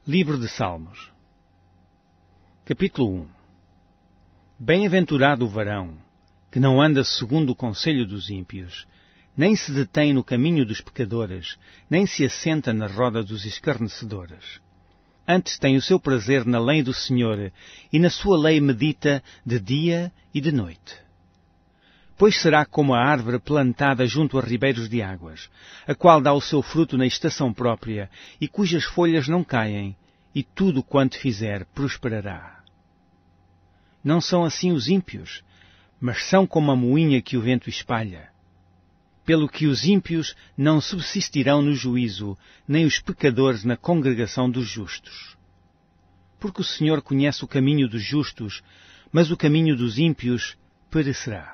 Livro de Salmos, capítulo 1. Bem-aventurado o varão, que não anda segundo o conselho dos ímpios, nem se detém no caminho dos pecadores, nem se assenta na roda dos escarnecedores. Antes tem o seu prazer na lei do Senhor, e na sua lei medita de dia e de noite. Pois será como a árvore plantada junto a ribeiros de águas, a qual dá o seu fruto na estação própria, e cujas folhas não caem, e tudo quanto fizer prosperará. Não são assim os ímpios, mas são como a moinha que o vento espalha. Pelo que os ímpios não subsistirão no juízo, nem os pecadores na congregação dos justos. Porque o Senhor conhece o caminho dos justos, mas o caminho dos ímpios perecerá.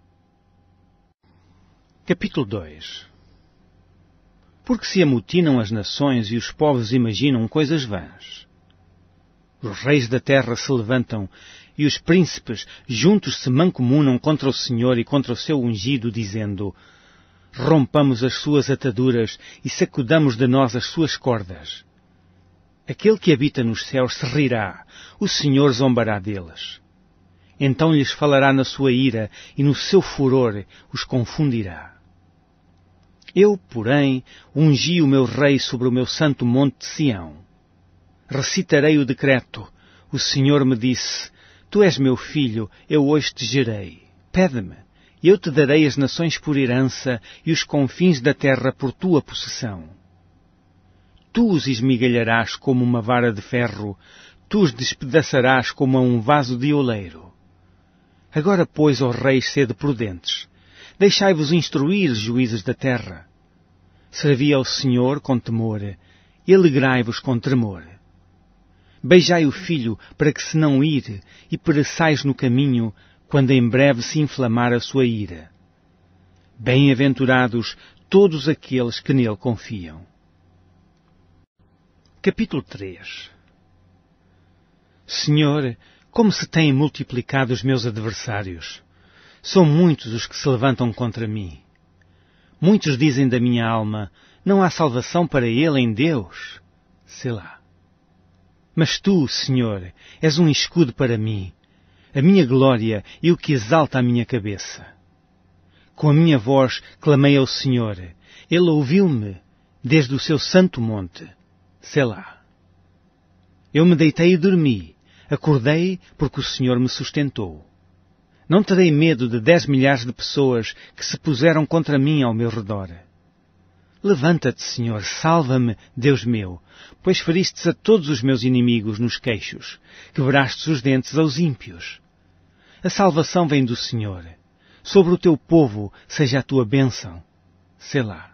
Capítulo 2. Porque se amotinam as nações e os povos imaginam coisas vãs. Os reis da terra se levantam e os príncipes juntos se mancomunam contra o Senhor e contra o seu ungido, dizendo: rompamos as suas ataduras e sacudamos de nós as suas cordas. Aquele que habita nos céus se rirá, o Senhor zombará deles. Então lhes falará na sua ira e no seu furor os confundirá. Eu, porém, ungi o meu rei sobre o meu santo monte de Sião. Recitarei o decreto. O Senhor me disse: tu és meu filho, eu hoje te gerei. Pede-me, e eu te darei as nações por herança e os confins da terra por tua possessão. Tu os esmigalharás como uma vara de ferro, tu os despedaçarás como a um vaso de oleiro. Agora, pois, ó reis, sede prudentes. Deixai-vos instruir, juízes da terra. Servi ao Senhor com temor, e alegrai-vos com tremor. Beijai o filho, para que se não ire, e pereçais no caminho, quando em breve se inflamar a sua ira. Bem-aventurados todos aqueles que nele confiam. Capítulo 3. Senhor, como se têm multiplicado os meus adversários! São muitos os que se levantam contra mim. Muitos dizem da minha alma: não há salvação para ele em Deus. Selá. Mas tu, Senhor, és um escudo para mim, a minha glória e o que exalta a minha cabeça. Com a minha voz clamei ao Senhor. Ele ouviu-me desde o seu santo monte. Selá. Eu me deitei e dormi. Acordei porque o Senhor me sustentou. Não terei medo de 10 milhares de pessoas que se puseram contra mim ao meu redor. Levanta-te, Senhor, salva-me, Deus meu, pois feristes a todos os meus inimigos nos queixos, quebrastes os dentes aos ímpios. A salvação vem do Senhor. Sobre o teu povo seja a tua bênção. Selá.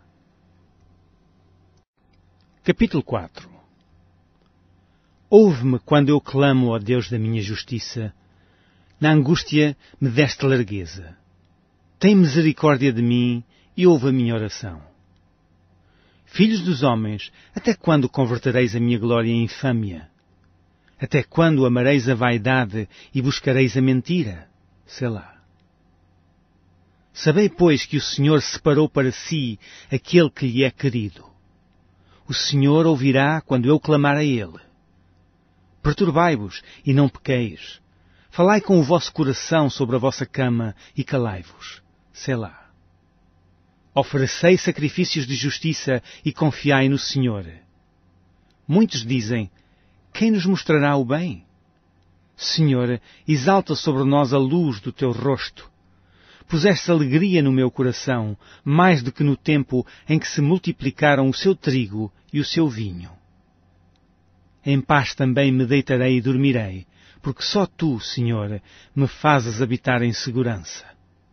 Capítulo 4. Ouve-me quando eu clamo, ó Deus da minha justiça. Na angústia me deste largueza. Tem misericórdia de mim e ouve a minha oração. Filhos dos homens, até quando convertereis a minha glória em infâmia? Até quando amareis a vaidade e buscareis a mentira? Selá. Sabei, pois, que o Senhor separou para si aquele que lhe é querido. O Senhor ouvirá quando eu clamar a Ele. Perturbai-vos e não pequeis. Falai com o vosso coração sobre a vossa cama e calai-vos. Selá. Oferecei sacrifícios de justiça e confiai no Senhor. Muitos dizem: quem nos mostrará o bem? Senhor, exalta sobre nós a luz do teu rosto. Puseste alegria no meu coração, mais do que no tempo em que se multiplicaram o seu trigo e o seu vinho. Em paz também me deitarei e dormirei, porque só tu, Senhor, me fazes habitar em segurança.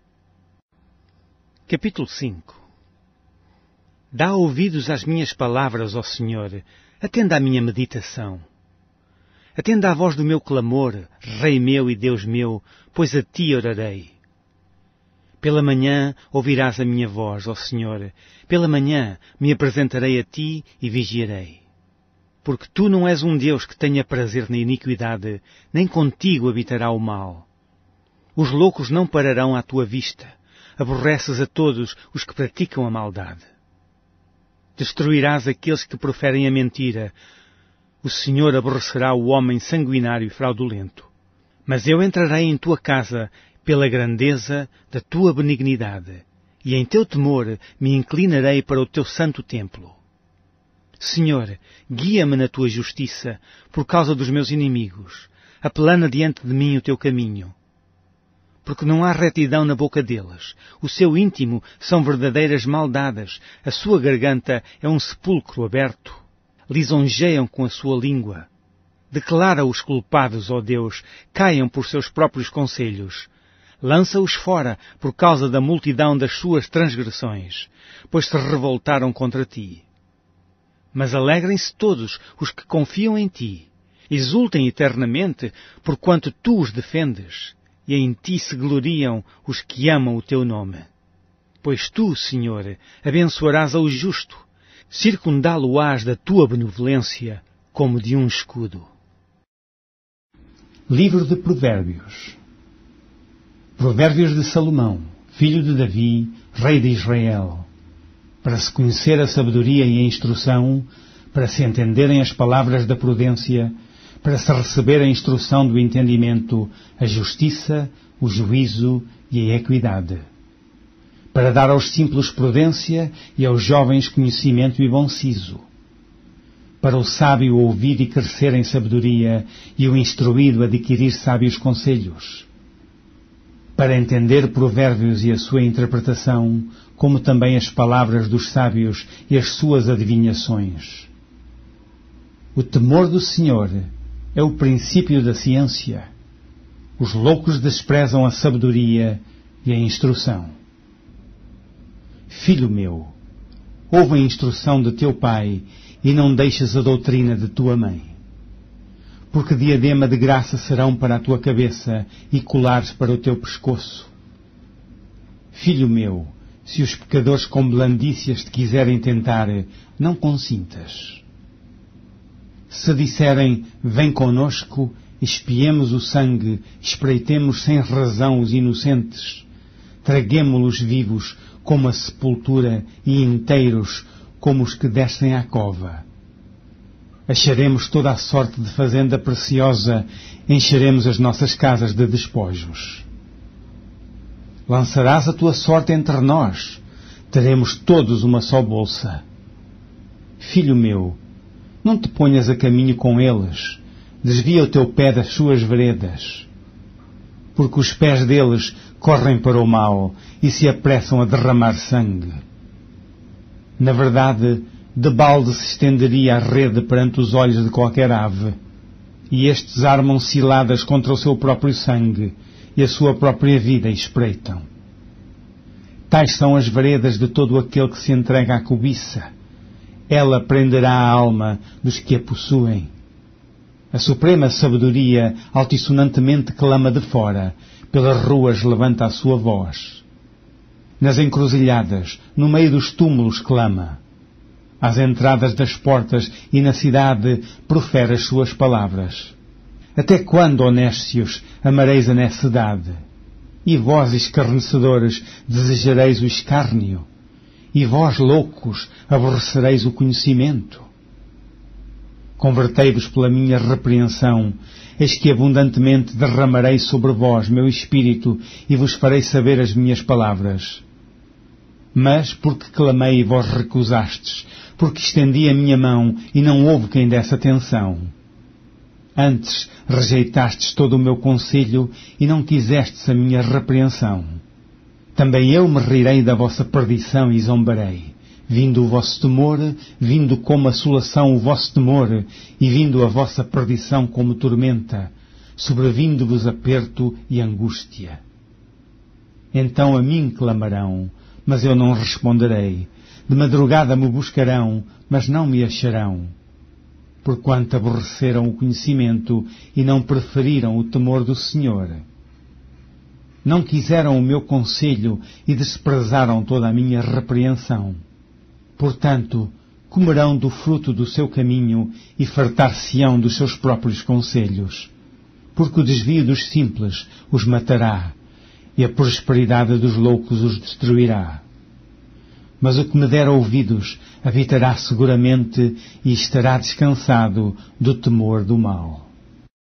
Capítulo 5. Dá ouvidos às minhas palavras, ó Senhor, atenda à minha meditação. Atenda à voz do meu clamor, Rei meu e Deus meu, pois a ti orarei. Pela manhã ouvirás a minha voz, ó Senhor, pela manhã me apresentarei a ti e vigiarei. Porque tu não és um Deus que tenha prazer na iniquidade, nem contigo habitará o mal. Os loucos não pararão à tua vista. Aborreces a todos os que praticam a maldade. Destruirás aqueles que proferem a mentira. O Senhor aborrecerá o homem sanguinário e fraudulento. Mas eu entrarei em tua casa pela grandeza da tua benignidade, e em teu temor me inclinarei para o teu santo templo. Senhor, guia-me na tua justiça por causa dos meus inimigos. Aplana diante de mim o teu caminho. Porque não há retidão na boca deles. O seu íntimo são verdadeiras maldades. A sua garganta é um sepulcro aberto. Lisonjeiam com a sua língua. Declara os culpados, ó Deus, caiam por seus próprios conselhos. Lança-os fora por causa da multidão das suas transgressões, pois se revoltaram contra ti. Mas alegrem-se todos os que confiam em ti. Exultem eternamente, porquanto tu os defendes, e em ti se gloriam os que amam o teu nome. Pois tu, Senhor, abençoarás ao justo, circundá-lo-ás da tua benevolência, como de um escudo. Livro de Provérbios. Provérbios de Salomão, filho de Davi, rei de Israel, para se conhecer a sabedoria e a instrução, para se entenderem as palavras da prudência, para se receber a instrução do entendimento, a justiça, o juízo e a equidade, para dar aos simples prudência e aos jovens conhecimento e bom siso, para o sábio ouvir e crescer em sabedoria e o instruído adquirir sábios conselhos, para entender provérbios e a sua interpretação, como também as palavras dos sábios e as suas adivinhações. O temor do Senhor é o princípio da ciência. Os loucos desprezam a sabedoria e a instrução. Filho meu, ouve a instrução de teu pai e não deixes a doutrina de tua mãe. Porque diadema de graça serão para a tua cabeça e colares para o teu pescoço. Filho meu, se os pecadores com blandícias te quiserem tentar, não consintas. Se disserem, vem conosco, espiemos o sangue, espreitemos sem razão os inocentes, traguemo-los vivos como a sepultura e inteiros como os que descem à cova. Acharemos toda a sorte de fazenda preciosa, encheremos as nossas casas de despojos. Lançarás a tua sorte entre nós, teremos todos uma só bolsa. Filho meu, não te ponhas a caminho com eles, desvia o teu pé das suas veredas, porque os pés deles correm para o mal e se apressam a derramar sangue. Na verdade, de balde se estenderia a rede perante os olhos de qualquer ave, e estes armam ciladas contra o seu próprio sangue e a sua própria vida espreitam. Tais são as veredas de todo aquele que se entrega à cobiça. Ela prenderá a alma dos que a possuem. A suprema sabedoria altissonantemente clama de fora, pelas ruas levanta a sua voz. Nas encruzilhadas, no meio dos túmulos clama. Às entradas das portas e na cidade profere as suas palavras. Até quando, ó néscios, amareis a necessidade? E vós, escarnecedores, desejareis o escárnio? E vós, loucos, aborrecereis o conhecimento? Convertei-vos pela minha repreensão, eis que abundantemente derramarei sobre vós meu espírito e vos farei saber as minhas palavras. Mas, porque clamei e vós recusastes, porque estendi a minha mão e não houve quem desse atenção. Antes rejeitastes todo o meu conselho e não quisestes a minha repreensão. Também eu me rirei da vossa perdição e zombarei, vindo o vosso temor, vindo como assolação o vosso temor, e vindo a vossa perdição como tormenta, sobrevindo-vos aperto e angústia. Então a mim clamarão, mas eu não responderei. De madrugada me buscarão, mas não me acharão. Porquanto aborreceram o conhecimento e não preferiram o temor do Senhor. Não quiseram o meu conselho e desprezaram toda a minha repreensão. Portanto, comerão do fruto do seu caminho e fartar-se-ão dos seus próprios conselhos. Porque o desvio dos simples os matará e a prosperidade dos loucos os destruirá. Mas o que me der ouvidos habitará seguramente e estará descansado do temor do mal.